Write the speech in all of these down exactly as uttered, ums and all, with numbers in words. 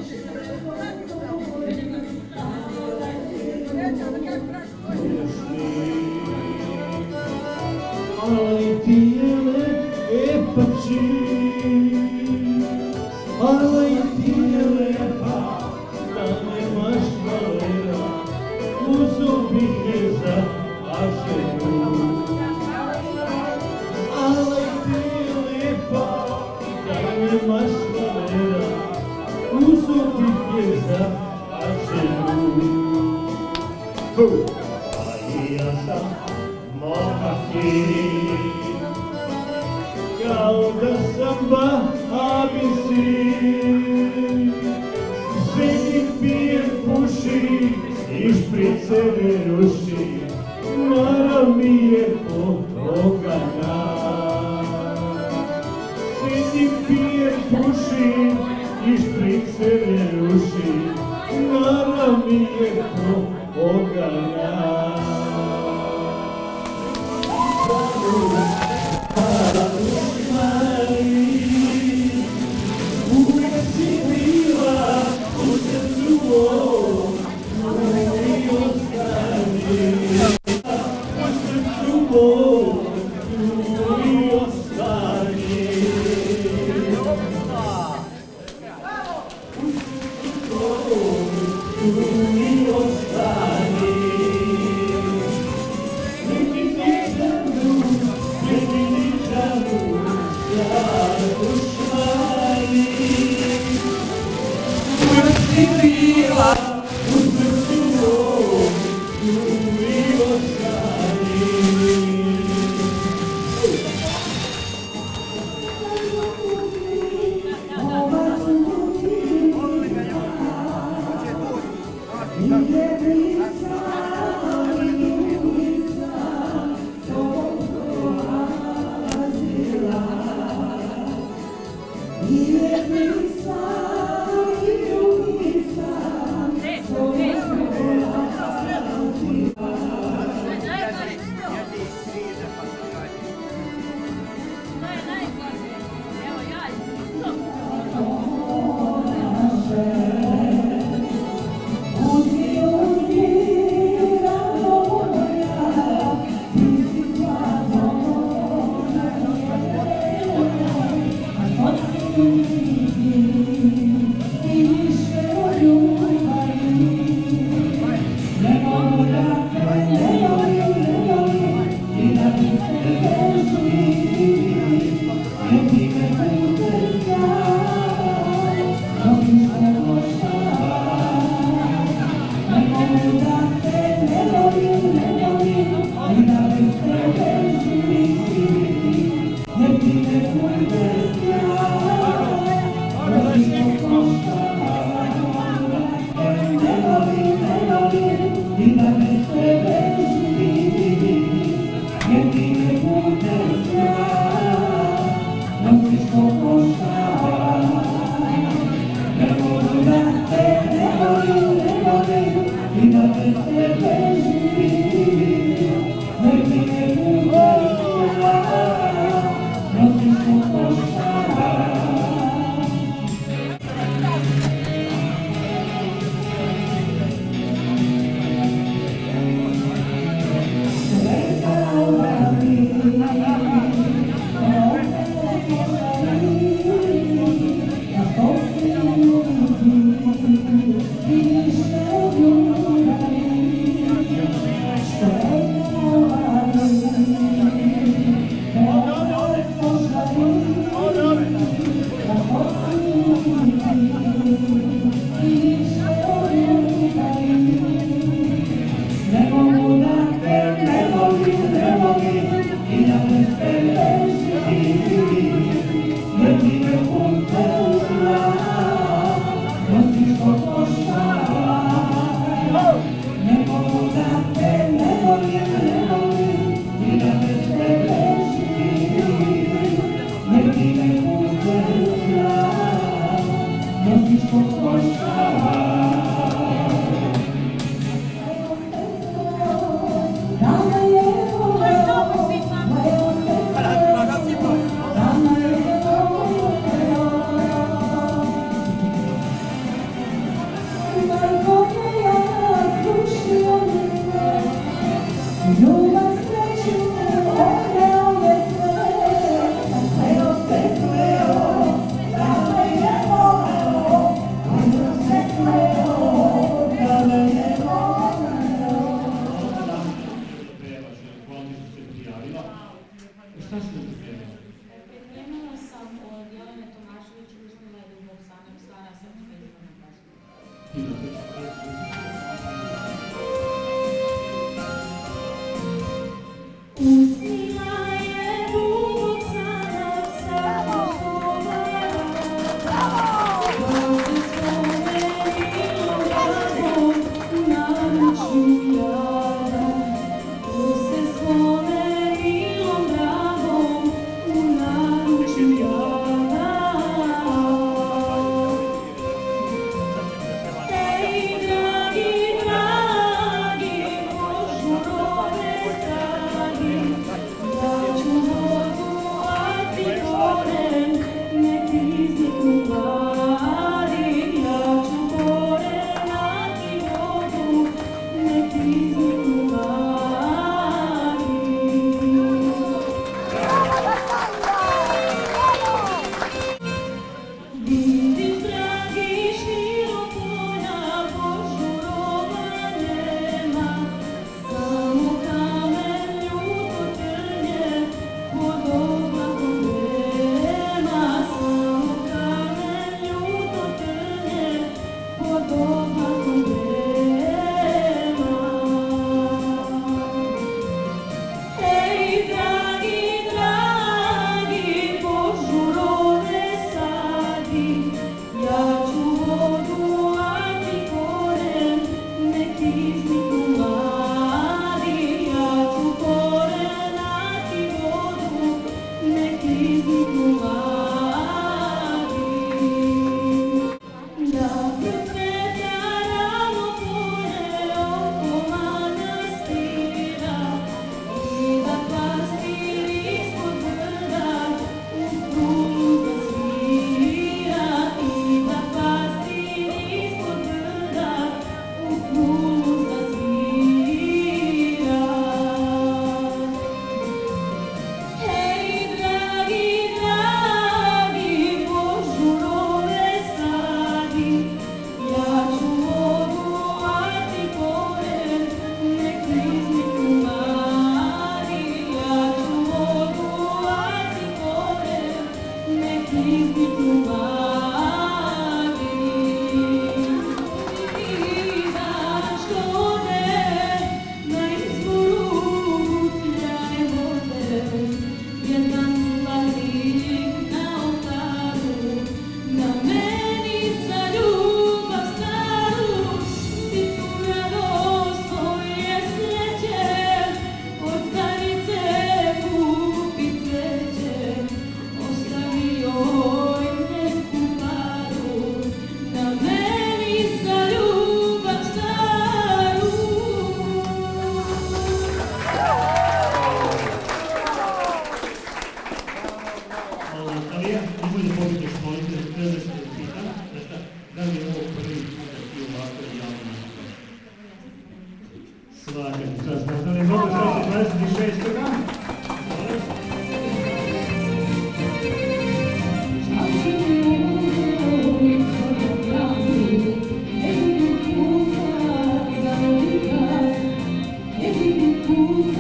Para, para, para, Šta ste pripremili? Pripremila sam od Jelene Tomašević Usnila i Ljubog samog stara srpska izvorna pesma. I da to ću predstaviti. Usnila je Ljubog samog stara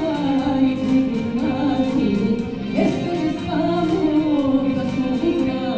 Puta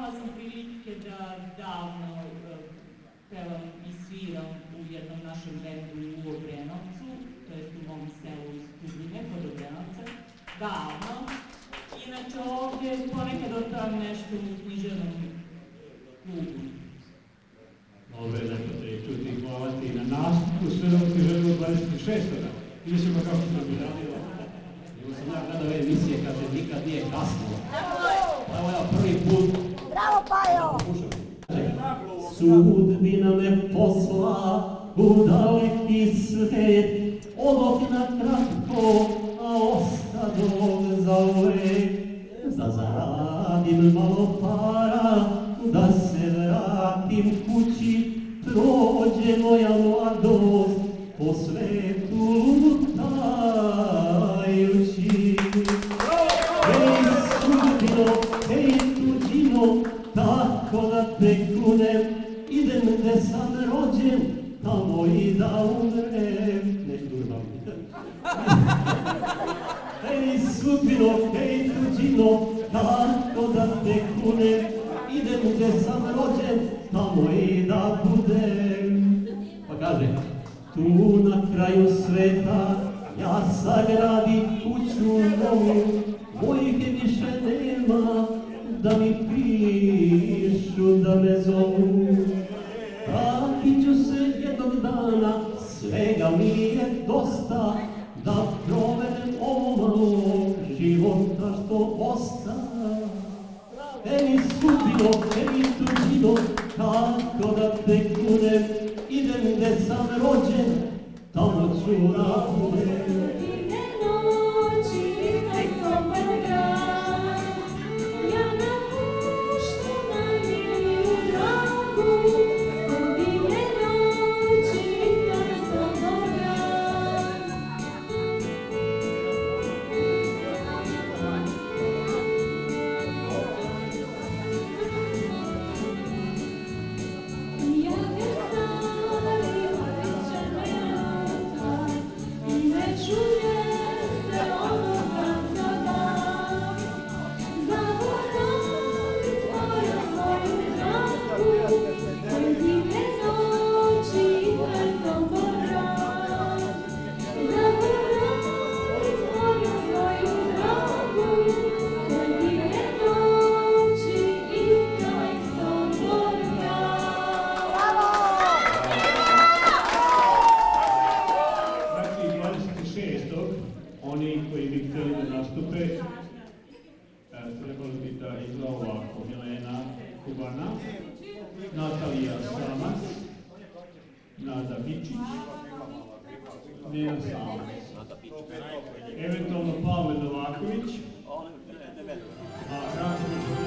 imala sam prilike da davno pevam i sviram u jednom našem bendu u Obrenovcu, to jest u mom selu iz Tubine, kod Obrenovca, davno. Inače ovdje ponekad otavam nešto u književnom klubu. Dobre, lepo te i čuti i hvala ti na nastupu sve dok ti želimo dvadeset šestog Vidjet ćemo kako sam bi radila. Evo sam ja gledao ove emisije, kaže, nikad nije kasno. Evo ja prvi put. Bravo, Pajo! Sudbina me posla u daleki svet, odoh na kratko, a ostadom za uvek. Da zaradim malo para, da se vratim kući, prođe moja mladost po svetu lutajući. Hej sudbino, hej tuđino, tako da te kunem, idem gde sam rođen, tamo i da umrem. Neću dužno. Hej sudbino, hej tuđino, tako da te kunem, idem gde sam rođen, tamo i da budem. Pa kaže, tu na kraju sveta ja sagradim kuću moju, mojih više nema, da mi pišu, da me zovu. Vratit ću se jednog dana, svega mi je dosta, da provedem ovo malo života što osta. Ej sudbino, ej tuđino, kako da te kunem, idem gde sam rođen, tamo ću da budem. Oni koji bi htjeli da nastupe, trebali bi da izgleda ovako: Milena Kubana, Natalija Samac, Nada Bičić, Nena Samac, eventualno Pavle Novaković, a Ranko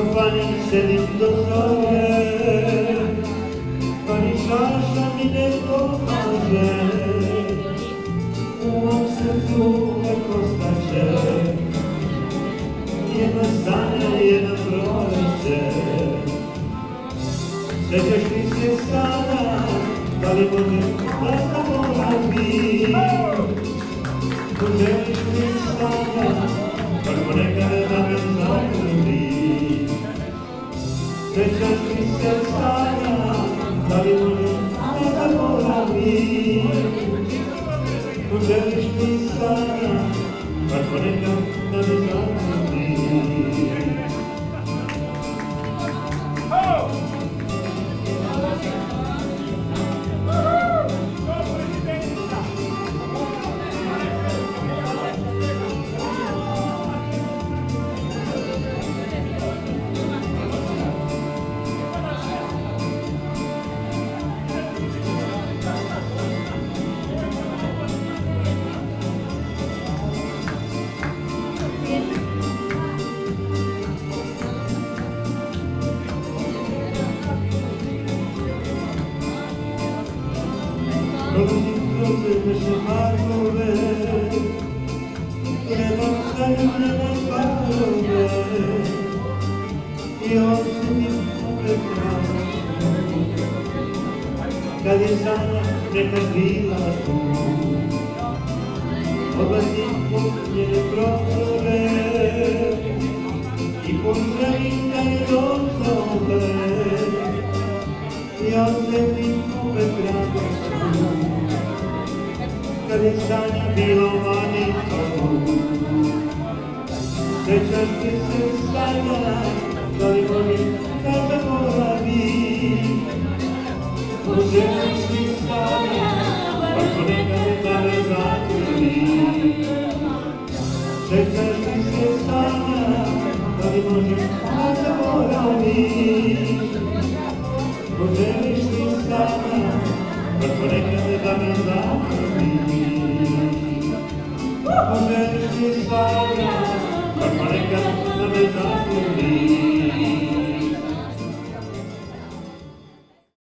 kafani sedim do zore, pa ni čaša mi ne pomaže, u mom srcu uvek ostaće jedna sanja, jedna proleće. Sjećaš li se sada, da li može da zaboravim? Poželiš li sada, kako nekada da me zagrli? Sjećaš li se sada, da li može da zaboravim? Poželiš li sada, kako nekada da me zagrli? Naše parkove, trebam sanjane parkove i osudim opet kraj. Kad je sanja nekad bila tu, odlazim po njene prozore i pozdravim da je dozove i osudim opet kraj. Kad je sanja bilo manito, sjećaš li se sada, da li može da zaboravim? Poželiš li sada, ako nekada da me zagrli? Sjećaš li se sada, da li može da zaboravim? Poželiš li sada, ako nekada da me zagrli?